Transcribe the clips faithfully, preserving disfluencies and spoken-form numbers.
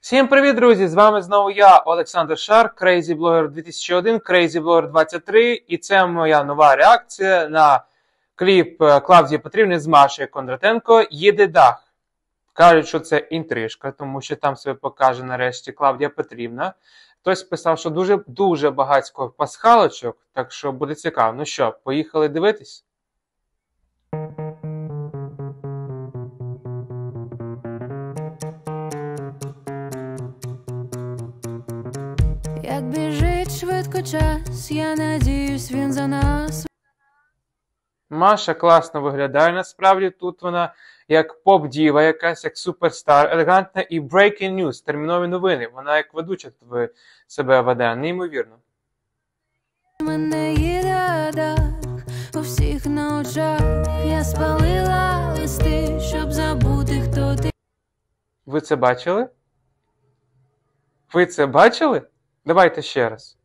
Всім привіт, друзі! З вами знову я, Олександр Шар, Crazy Blogger дві тисячі один, Crazy Blogger двадцять три, і це моя нова реакція на кліп Клавдії Петрівни з Машею Кондратенко «Їде дах». Кажуть, що це інтрижка, тому що там себе покаже нарешті Клавдія Петрівна. Хтось писав, що дуже-дуже багатько пасхалочок, так що буде цікаво. Ну що, поїхали дивитись? Як біжить швидко час, я надіюсь, він за нас. Маша класно виглядає, насправді. Тут вона як поп-діва якась, як суперстар, елегантна і breaking news, термінові новини. Вона як ведуча в себе веде, неймовірно. Мене їде дах, у всіх на очах я спалила листи, щоб забути, хто ти. Ви це бачили? Ви це бачили? Давайте ще раз.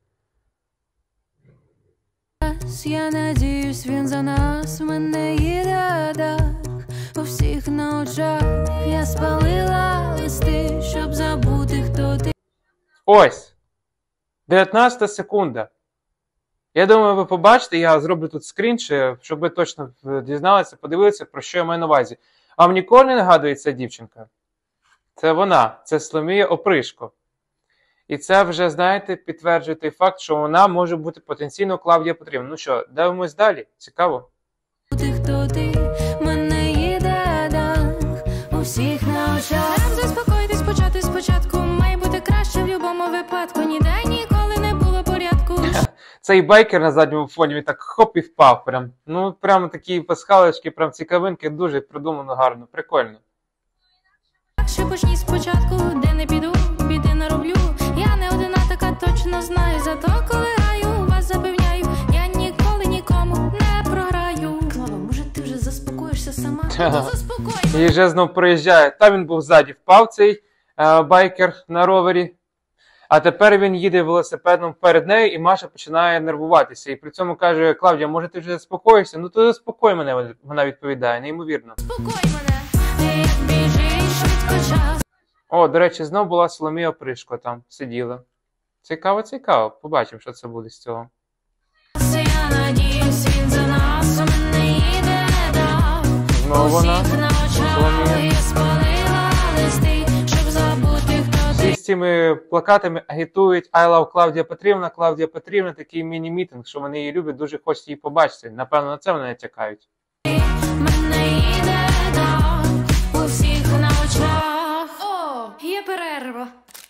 Я надіюсь, він за нас, мене їде дах, у всіх на очах я спалила листи, щоб забути, хто ти. Ось! дев'ятнадцята секунда. Я думаю, ви побачите, я зроблю тут скрін, щоб ви точно дізналися, подивилися, про що я маю на увазі. А вам ніколи не нагадує ця дівчинка? Це вона, це Соломія Опришко. І це вже, знаєте, підтверджує той факт, що вона може бути потенційно Клавдія Петрівна. Ну що, дивимось далі. Цікаво. Хто ти? Мене їде дах, у всіх на очах. Заспокойтесь, почати спочатку. Має бути краще в будь-якому випадку. Ніде ніколи не було порядку. Цей байкер на задньому фоні, він так хоп і впав прям. Ну, прямо такі пасхалочки, прям цікавинки, дуже придумано гарно, прикольно. Ще почні спочатку, де не піду, біди нароблю. Я не одна така, точно знаю. Зато коли граю, вас запевняю, я ніколи нікому не програю. Клава, може ти вже заспокоїшся сама? Заспокой мене. І вже знов проїжджає. Там він був ззаді, впав цей е, байкер на ровері. А тепер він їде велосипедом перед нею, і Маша починає нервуватися. І при цьому каже: Клавдія, може ти вже заспокоїшся? Ну то заспокой мене, вона відповідає, неймовірно. Заспокой мене, як біжить швидко час. О, до речі, знов була Соломія Опришко там, сиділа. Цікаво, цікаво. Побачимо, що це буде з цього. Я надіюсь, він за нас, у мене їде дах. Знову вона, Соломія. Всі з цими плакатами агітують I love Клавдія Петрівна, Клавдія Петрівна, такий міні-мітинг, що вони її люблять, дуже хочуть її побачити. Напевно, на це вони натякають. Мене їде дах, у всіх на очах. О, є перерва.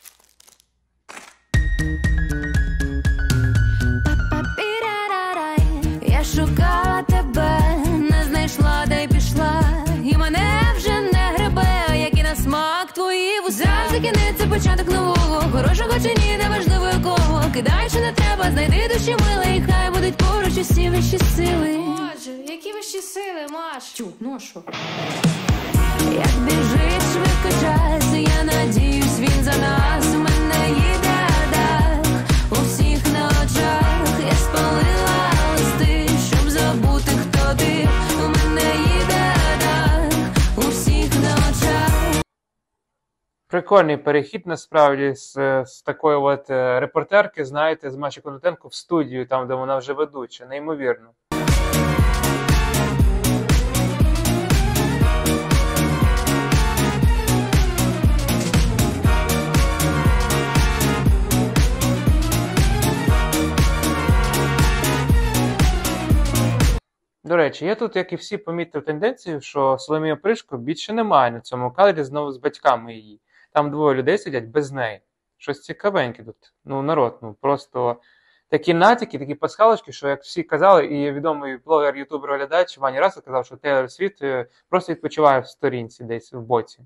Я шукала тебе, не знайшла, де й пішла. І мене вже не гребе, як і на смак твої вуса. Завжди кінець, початок нового, хорошого чи ні, неважливо якого. Кидай, що не треба, знайди душі миле, і хай будуть поруч усі вищі сили. Боже, які вищі сили, Маш? Чу, ну а що? Як біжить швидко час, я надіюсь, він за нас. У мене їде дах, у всіх на очах я спалила листи, щоб забути, хто ти. У мене їде дах, у всіх на очах. Прикольний перехід, насправді, з, з такої от репортерки, знаєте, з Маші Кондратенко в студію, там, де вона вже ведуча. Неймовірно. До речі, я тут, як і всі, помітив тенденцію, що Соломія Опришко більше немає на цьому кадрі знову з батьками її. Там двоє людей сидять без неї. Щось цікавеньке тут. Ну, народ, ну, просто такі натяки, такі пасхалочки, що, як всі казали, і відомий блогер, ютубер, глядач Ваня Рассел казав, що Тейлор Свіфт просто відпочиває в сторінці десь в боці.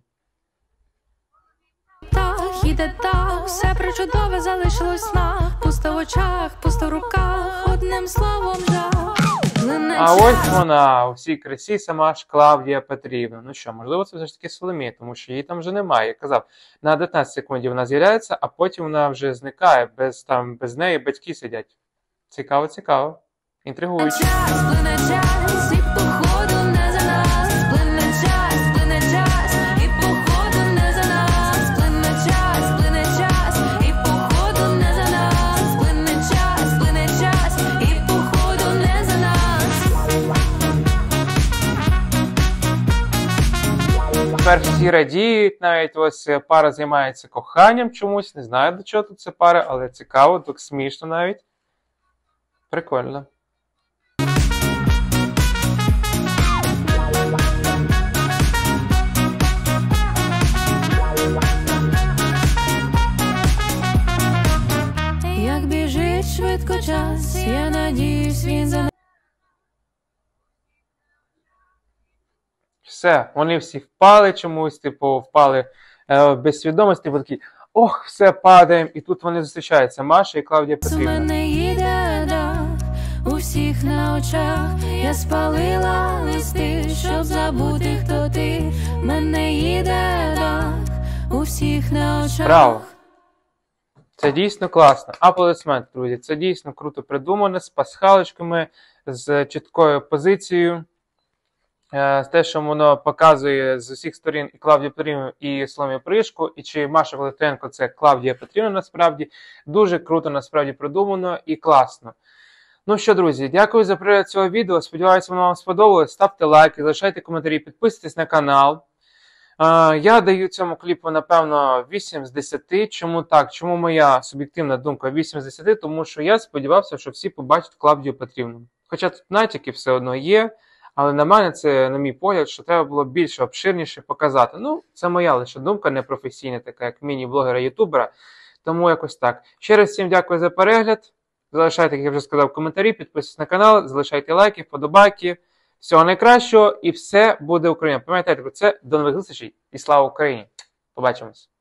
Так, іде так, все причудове залишилось на. Пусто в очах, пусто в руках, одним словом жах. А ось вона, у всій красі, сама ж Клавдія Петрівна. Ну що, можливо, це все ж таки Соломія, тому що її там вже немає. Я казав, на дев'ятнадцять секунд вона з'являється, а потім вона вже зникає, без, там, без неї батьки сидять. Цікаво, цікаво. Інтригуюче. Час, плине час, і походу не за нас. Плине час, плине час, і походу не за нас. Плине час, Тепер всі радіють, навіть ось пара займається коханням чомусь. Не знаю, до чого тут це пара, але цікаво, так смішно навіть. Прикольно. Як біжить швидко час, я надіюсь, він за Все, вони всі впали чомусь, типу, впали е, без свідомості, бо такі, ох, все, падаємо. І тут вони зустрічаються, Маша і Клавдія У Петрівна. мене їде дах, у всіх на очах. Я спалила листи, щоб забути, хто ти. Мене їде дах, у всіх на очах. Браво! Це дійсно класно. Аплодисменти, друзі. Це дійсно круто придумано, з пасхалочками, з чіткою позицією. Е, Те, що воно показує з усіх сторін і Клавдію Петрівну, і Соломію Пришку, і чи Маша Валитвиненко – це Клавдія Петрівна насправді. Дуже круто насправді придумано і класно. Ну що, друзі, дякую за перегляд цього відео. Сподіваюся, воно вам сподобалось. Ставте лайки, залишайте коментарі, підписуйтесь на канал. Е, Я даю цьому кліпу, напевно, вісім з десяти. Чому так? Чому моя суб'єктивна думка вісім з десяти? Тому що я сподівався, що всі побачать Клавдію Петрівну. Хоча тут натяки все одно є. Але на мене це, на мій погляд, що треба було більше, обширніше показати. Ну, це моя лише думка, не професійна, така як міні-блогера-ютубера. Тому якось так. Ще раз всім дякую за перегляд. Залишайте, як я вже сказав, коментарі, підписуйтесь на канал, залишайте лайки, вподобайки. Всього найкращого і все буде Україна. Пам'ятайте про це. До нових зустрічей і слава Україні! Побачимось!